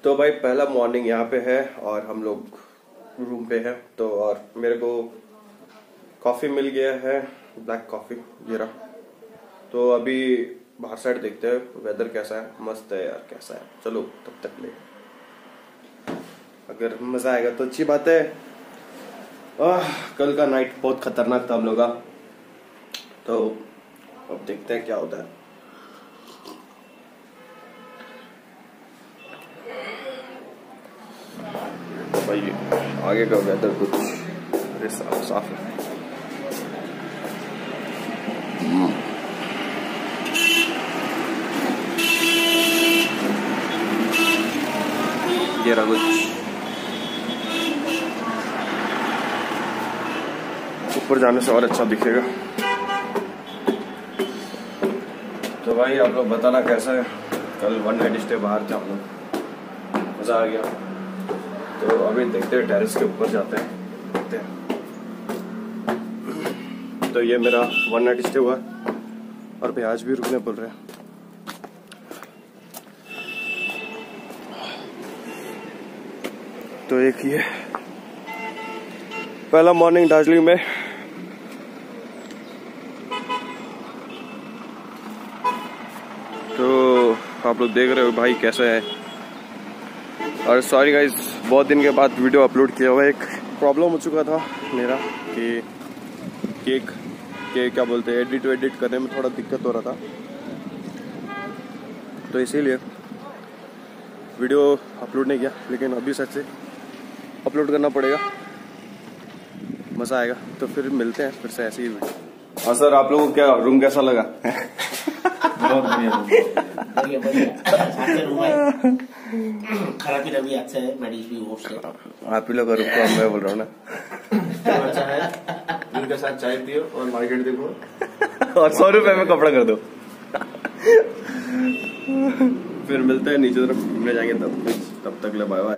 तो भाई पहला मॉर्निंग यहाँ पे है और हम लोग रूम पे है। तो और मेरे को कॉफी मिल गया है, ब्लैक कॉफी ये रहा। तो अभी बाहर साइड देखते हैं वेदर कैसा है। मस्त है यार, कैसा है। चलो तब तक ले, अगर मजा आएगा तो अच्छी बात है। कल का नाइट बहुत खतरनाक था हम लोग का, तो अब देखते हैं क्या होता है। भाई आगे का वेदर कुछ साफ है। ये रहा कुछ, ऊपर जाने से और अच्छा दिखेगा। तो भाई आप लोग बताना कैसा है। कल 1 नाइट स्टे बाहर थे हम लोग, मजा आ गया। तो अभी देखते हैं, टेरेस के ऊपर जाते हैं, देखते हैं। तो ये मेरा 1 नाइट स्टे हुआ और भाई आज भी रुकने पड़ रहे हैं। तो एक ये पहला मॉर्निंग दार्जिलिंग में। तो आप लोग देख रहे हो भाई कैसा है। और सॉरी गाइस, बहुत दिन के बाद वीडियो अपलोड किया हुआ है। एक प्रॉब्लम हो चुका था मेरा कि केक के क्या बोलते हैं, एडिट करने में थोड़ा दिक्कत हो रहा था, तो इसीलिए वीडियो अपलोड नहीं किया। लेकिन अभी सच से अपलोड करना पड़ेगा, मज़ा आएगा। तो फिर मिलते हैं फिर से ऐसे ही वीडियो। हाँ सर, आप लोगों को क्या रूम कैसा लगा? बहुत बढ़िया रूम है। खाना पीना भी अच्छा है, मैनेज भी वो से। आप ही लोग रूम को मैं बोल रहा हूँ ना, अच्छा है। दूध के साथ चाय पियो और मार्केट देखो और 100 रुपए में कपड़ा कर दो। फिर मिलते हैं नीचे तरफ घूमने जाएंगे, तब तक ले बाय बाय।